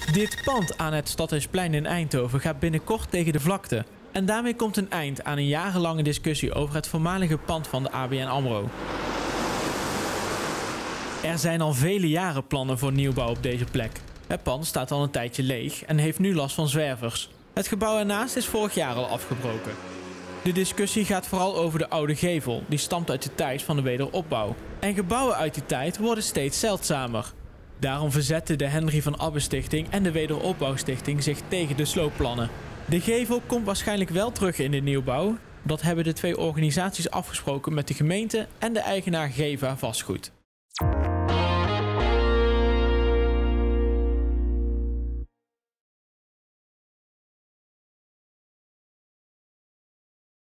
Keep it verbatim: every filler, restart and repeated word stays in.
Dit pand aan het Stadhuisplein in Eindhoven gaat binnenkort tegen de vlakte. En daarmee komt een eind aan een jarenlange discussie over het voormalige pand van de A B N AMRO. Er zijn al vele jaren plannen voor nieuwbouw op deze plek. Het pand staat al een tijdje leeg en heeft nu last van zwervers. Het gebouw ernaast is vorig jaar al afgebroken. De discussie gaat vooral over de oude gevel, die stamt uit de tijd van de wederopbouw. En gebouwen uit die tijd worden steeds zeldzamer. Daarom verzetten de Henry van Abbe Stichting en de Wederopbouwstichting zich tegen de sloopplannen. De gevel komt waarschijnlijk wel terug in de nieuwbouw. Dat hebben de twee organisaties afgesproken met de gemeente en de eigenaar Geva Vastgoed.